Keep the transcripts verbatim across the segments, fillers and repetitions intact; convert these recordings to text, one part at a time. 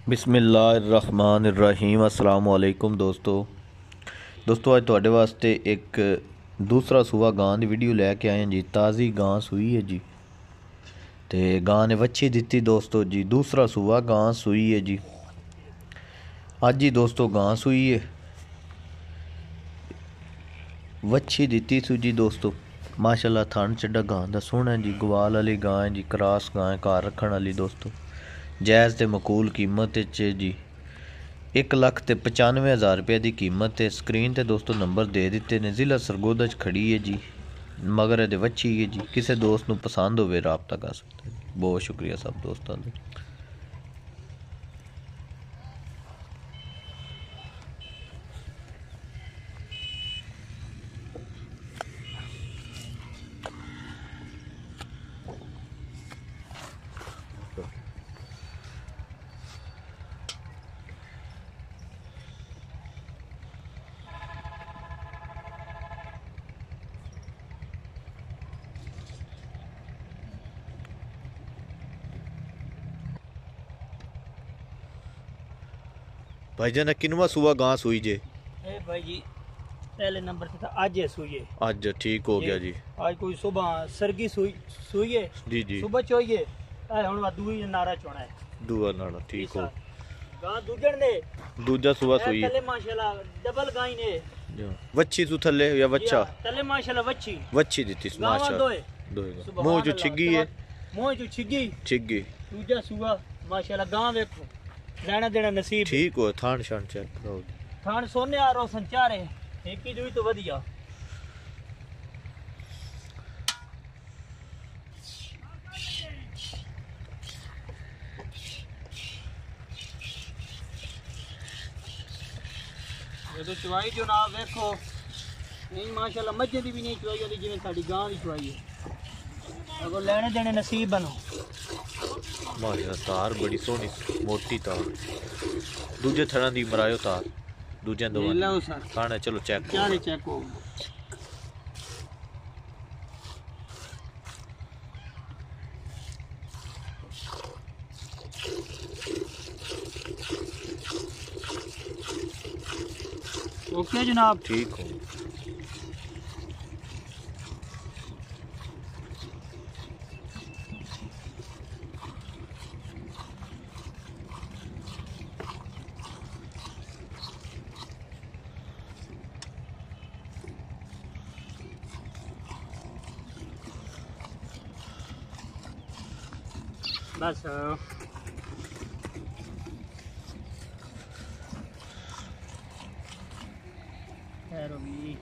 बिस्मिल्लाहिर्रहमानिर्रहीम। अस्सलाम वालेकुम दोस्तों दोस्तों अज तुहाडे वास्ते एक दूसरा सूआ गां की वीडियो लैके आए हैं जी। ताज़ी गां सूई है जी, तो गां ने वच्छी दी दोस्तों जी। दूसरा सूआ गां सूई है जी, अज ही दोस्तों गां सूई है, वच्छी दी सू जी दोस्तों। माशाल्लाह थन चड्डा गां दा सोहना है जी। गवाल वाली गां है जी, क्रॉस गां है, घर रखने वाली दोस्तों। जायज़ ते मकूल कीमत च जी, एक लख ते पचानवे हज़ार रुपये की कीमत है। स्क्रीन ते दोस्तों नंबर दे दिते ने। ज़िला सरगोदा च खड़ी है जी, मगर ये वच्छी है जी। किसी दोस्त को पसंद हो रबता कर सकते हैं। बहुत शुक्रिया सब दोस्तों का। भाईजान किनवा सूआ गां सूई जे? ए भाई जी पहले नंबर से था आज है सूई है। आज ठीक हो गया जी। आज कोई सुबह सरगी सूई सूई है जी जी, सुबह चोइए ए हुन दूई नारा चोना है। दूआ नारा ठीक हो। गां दूजण ने दूजा सूआ सूई तले माशाल्लाह डबल गाई ने। वच्छी तू थले या बच्चा? तले माशाल्लाह वच्छी वच्छी दी माशाल्लाह। दोए दोए मुंह जो छिगी है, मुंह जो छिगी छिगी। दूजा सूआ माशाल्लाह गां देखो लेना देना नसीब ठीक हो। थान शान चेक करो। थान सोने आ रो संचार है एक ही दुई तो वधिया। ये तो चवाई जो ना देखो नहीं माशाल्लाह मज्जे दी भी नहीं चवाई होती जिवें साडी गां दी चवाई है। अगर लेने देने नसीब बनो। माशाल्लाह तार बड़ी सोहनी मोटी तार। दूजे थड़ा दी मरायो तार दूजे दो खाना। चलो चेक चारे चेक हो। ओके जनाब ठीक हो। बस खैर होगी।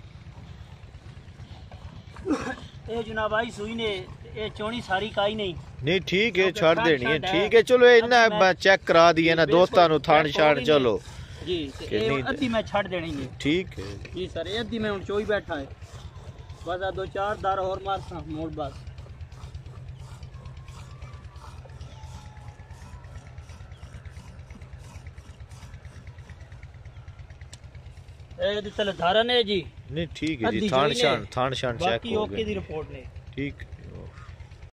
ये जनाब आई सुई ने ये चौनी सारी काई नहीं नहीं ठीक है, क्योंकि छड़ थान देनी है, छड़ है। ठीक है चलो इन्ना अद्धी मैं- चेक करा दिए ना बिल्कुल, दोस्तां नु थान चेक शान हो चलो जी ते कि ये नहीं अद्धी मैं छड़ देनी है ठीक है। जी सर, ये अद्धी मैं हुन चोई बैठा है बस आ दो चार दार और मारसा मोड़ बस ए दी चल धारा ने जी नहीं ठीक है जी, अद्धी थान जोई ले। शान थान शान चेक बाकी हो ओके दी गए रिपोर्ट ने ठीक।